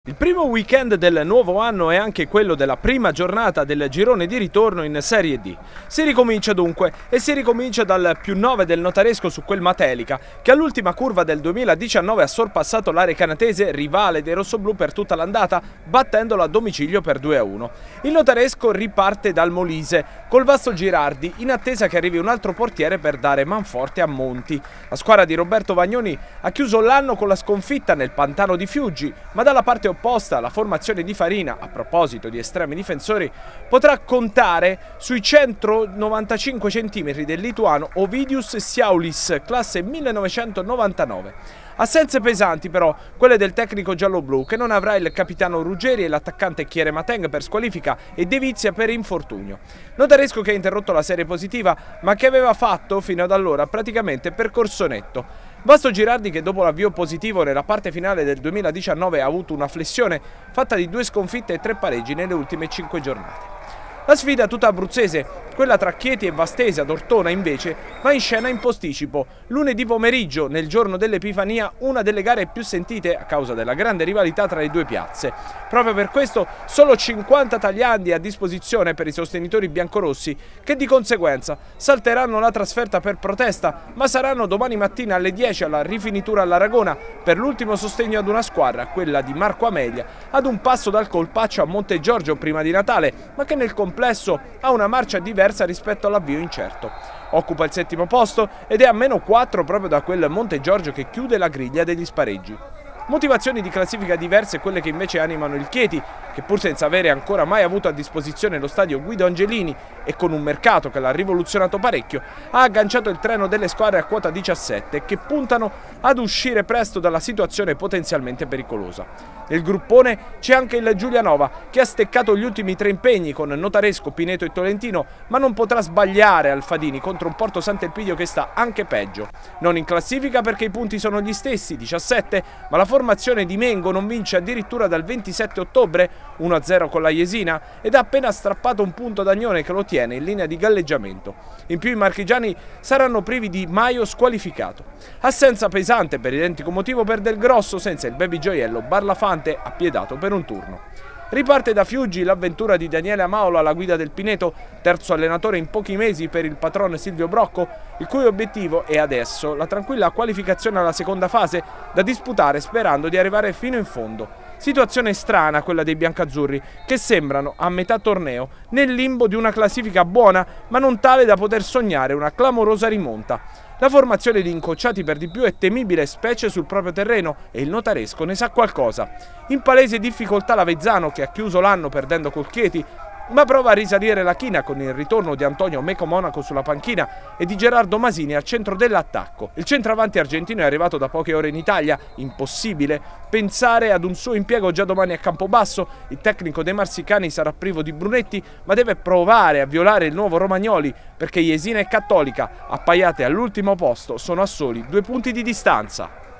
Il primo weekend del nuovo anno è anche quello della prima giornata del girone di ritorno in Serie D. Si ricomincia dunque e si ricomincia dal +9 del Notaresco su quel Matelica, che all'ultima curva del 2019 ha sorpassato l'area canatese, rivale dei rossoblù per tutta l'andata, battendolo a domicilio per 2-1. Il Notaresco riparte dal Molise, col Vasto Girardi, in attesa che arrivi un altro portiere per dare manforte a Monti. La squadra di Roberto Vagnoni ha chiuso l'anno con la sconfitta nel Pantano di Fiuggi, ma dalla parte opposta la formazione di Farina, a proposito di estremi difensori, potrà contare sui 195 cm del lituano Ovidius Siaulis, classe 1999. Assenze pesanti però quelle del tecnico gialloblu, che non avrà il capitano Ruggeri e l'attaccante Chiere Mateng per squalifica e De Vizia per infortunio. Notaresco che ha interrotto la serie positiva, ma che aveva fatto fino ad allora praticamente percorso netto. Vasto Girardi, che dopo l'avvio positivo nella parte finale del 2019 ha avuto una flessione fatta di 2 sconfitte e 3 pareggi nelle ultime 5 giornate. La sfida tutta abruzzese, quella tra Chieti e Vastese ad Ortona invece, va in scena in posticipo. Lunedì pomeriggio, nel giorno dell'Epifania, una delle gare più sentite a causa della grande rivalità tra le due piazze. Proprio per questo solo 50 tagliandi a disposizione per i sostenitori biancorossi, che di conseguenza salteranno la trasferta per protesta, ma saranno domani mattina alle 10 alla rifinitura all'Aragona per l'ultimo sostegno ad una squadra, quella di Marco Amelia, ad un passo dal Colpaccio a Monte Giorgio prima di Natale, ma che nel complesso ha una marcia diversa rispetto all'avvio incerto. Occupa il 7° posto ed è a -4 proprio da quel Monte Giorgio che chiude la griglia degli spareggi. Motivazioni di classifica diverse quelle che invece animano il Chieti, che pur senza avere ancora mai avuto a disposizione lo stadio Guido Angelini e con un mercato che l'ha rivoluzionato parecchio, ha agganciato il treno delle squadre a quota 17 che puntano ad uscire presto dalla situazione potenzialmente pericolosa. Nel gruppone c'è anche il Giulianova, che ha steccato gli ultimi 3 impegni con Notaresco, Pineto e Tolentino, ma non potrà sbagliare al Fadini contro un Porto Sant'Elpidio che sta anche peggio. Non in classifica perché i punti sono gli stessi, 17, ma la formazione di Mengo non vince addirittura dal 27 ottobre, 1-0 con la Jesina, ed ha appena strappato un punto ad Agnone che lo tiene in linea di galleggiamento. In più i marchigiani saranno privi di Maio squalificato. Assenza pesante per identico motivo per Del Grosso, senza il baby gioiello Barlafante appiedato per un turno. Riparte da Fiuggi l'avventura di Daniele Amaolo alla guida del Pineto, terzo allenatore in pochi mesi per il patrone Silvio Brocco, il cui obiettivo è adesso la tranquilla qualificazione alla seconda fase, da disputare sperando di arrivare fino in fondo. Situazione strana quella dei biancazzurri, che sembrano a metà torneo nel limbo di una classifica buona, ma non tale da poter sognare una clamorosa rimonta. La formazione di incocciati per di più è temibile, specie sul proprio terreno, e il Notaresco ne sa qualcosa. In palese difficoltà l'Avezzano, che ha chiuso l'anno perdendo col Chieti, ma prova a risalire la china con il ritorno di Antonio Meco Monaco sulla panchina e di Gerardo Masini al centro dell'attacco. Il centravanti argentino è arrivato da poche ore in Italia, impossibile pensare ad un suo impiego già domani a Campobasso. Il tecnico dei Marsicani sarà privo di Brunetti, ma deve provare a violare il nuovo Romagnoli, perché Jesina e Cattolica, appaiate all'ultimo posto, sono a soli 2 punti di distanza.